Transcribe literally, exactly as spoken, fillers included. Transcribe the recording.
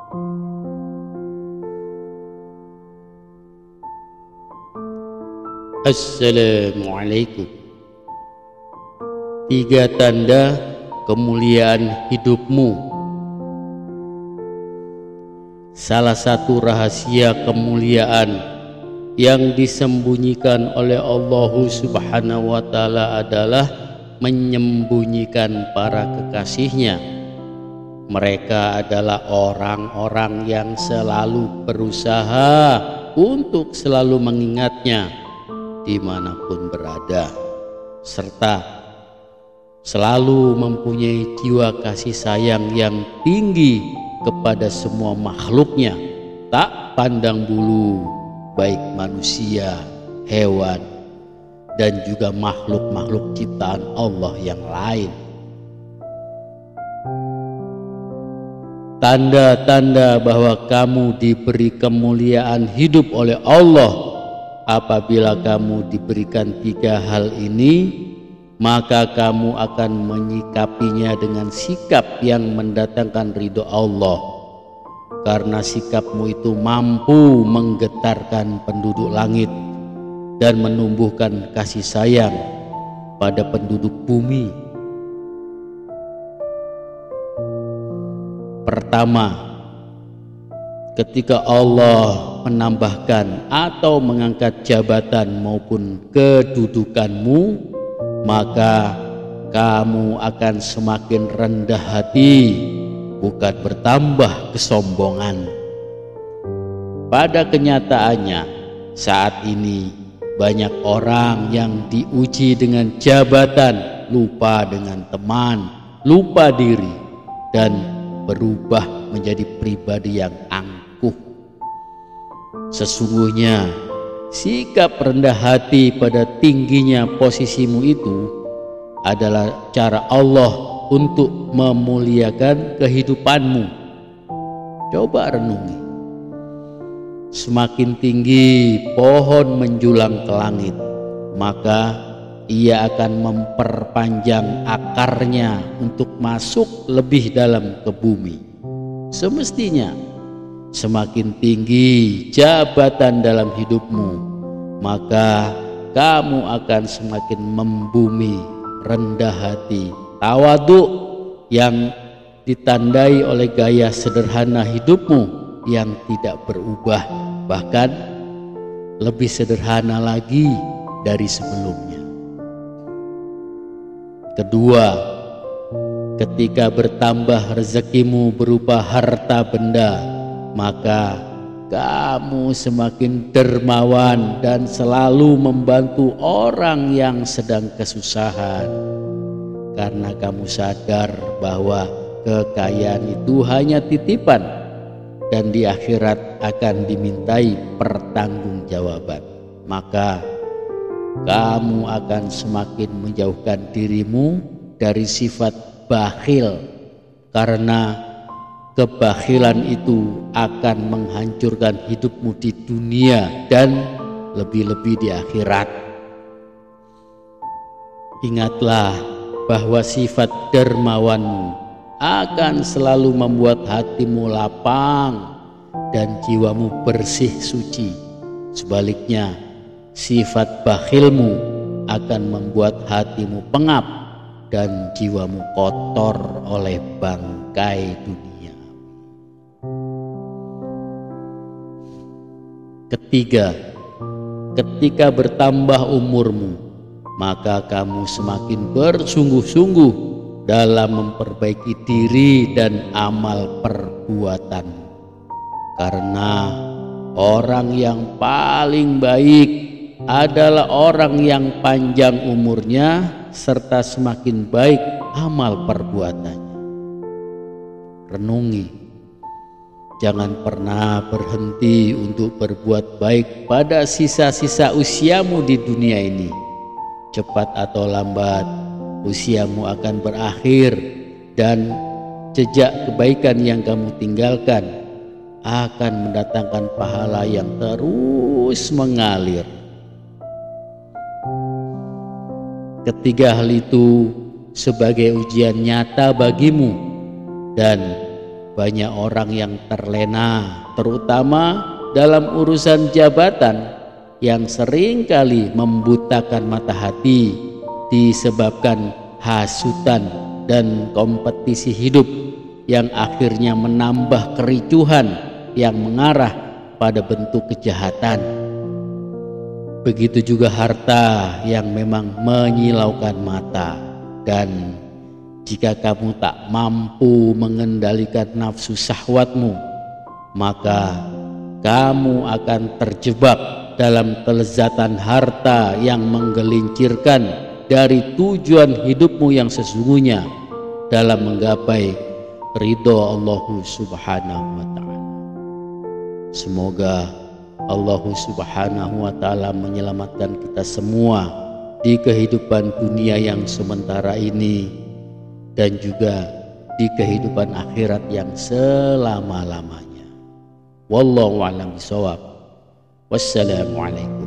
Assalamualaikum. Tiga tanda kemuliaan hidupmu. Salah satu rahasia kemuliaan yang disembunyikan oleh Allah Subhanahu wa Ta'ala adalah menyembunyikan para kekasihnya. Mereka adalah orang-orang yang selalu berusaha untuk selalu mengingatnya dimanapun berada, serta selalu mempunyai jiwa kasih sayang yang tinggi kepada semua makhluknya, tak pandang bulu, baik manusia, hewan, dan juga makhluk-makhluk ciptaan Allah yang lain. Tanda-tanda bahwa kamu diberi kemuliaan hidup oleh Allah apabila kamu diberikan tiga hal ini, maka kamu akan menyikapinya dengan sikap yang mendatangkan ridho Allah, karena sikapmu itu mampu menggetarkan penduduk langit dan menumbuhkan kasih sayang pada penduduk bumi. Pertama, ketika Allah menambahkan atau mengangkat jabatan maupun kedudukanmu, maka kamu akan semakin rendah hati, bukan bertambah kesombongan. Pada kenyataannya, saat ini banyak orang yang diuji dengan jabatan, lupa dengan teman, lupa diri, dan berubah menjadi pribadi yang angkuh. Sesungguhnya sikap rendah hati pada tingginya posisimu itu adalah cara Allah untuk memuliakan kehidupanmu. Coba renungi. Semakin tinggi pohon menjulang ke langit, maka ia akan memperpanjang akarnya untuk masuk lebih dalam ke bumi. Semestinya semakin tinggi jabatan dalam hidupmu, maka kamu akan semakin membumi, rendah hati, tawadhu yang ditandai oleh gaya sederhana hidupmu yang tidak berubah, bahkan lebih sederhana lagi dari sebelumnya. Kedua, ketika bertambah rezekimu berupa harta benda, maka kamu semakin dermawan dan selalu membantu orang yang sedang kesusahan, karena kamu sadar bahwa kekayaan itu hanya titipan dan di akhirat akan dimintai pertanggungjawaban. Maka kamu akan semakin menjauhkan dirimu dari sifat bakhil, karena kebakhilan itu akan menghancurkan hidupmu di dunia dan lebih-lebih di akhirat. Ingatlah bahwa sifat dermawanmu akan selalu membuat hatimu lapang dan jiwamu bersih suci. Sebaliknya, sifat bakhilmu akan membuat hatimu pengap dan jiwamu kotor oleh bangkai dunia. Ketiga, ketika bertambah umurmu, maka kamu semakin bersungguh-sungguh dalam memperbaiki diri dan amal perbuatan, karena orang yang paling baik adalah orang yang panjang umurnya serta semakin baik amal perbuatannya. Renungi, jangan pernah berhenti untuk berbuat baik pada sisa-sisa usiamu di dunia ini. Cepat atau lambat, usiamu akan berakhir dan jejak kebaikan yang kamu tinggalkan akan mendatangkan pahala yang terus mengalir. Ketiga hal itu sebagai ujian nyata bagimu, dan banyak orang yang terlena, terutama dalam urusan jabatan, yang seringkali membutakan mata hati disebabkan hasutan dan kompetisi hidup yang akhirnya menambah kericuhan yang mengarah pada bentuk kejahatan. Begitu juga harta yang memang menyilaukan mata. Dan jika kamu tak mampu mengendalikan nafsu syahwatmu, maka kamu akan terjebak dalam kelezatan harta yang menggelincirkan dari tujuan hidupmu yang sesungguhnya dalam menggapai ridho Allah Subhanahu wa ta'ala. Semoga Allah Subhanahu wa ta'ala menyelamatkan kita semua di kehidupan dunia yang sementara ini dan juga di kehidupan akhirat yang selama-lamanya. Wallahu a'lam bishawab. Wassalamualaikum.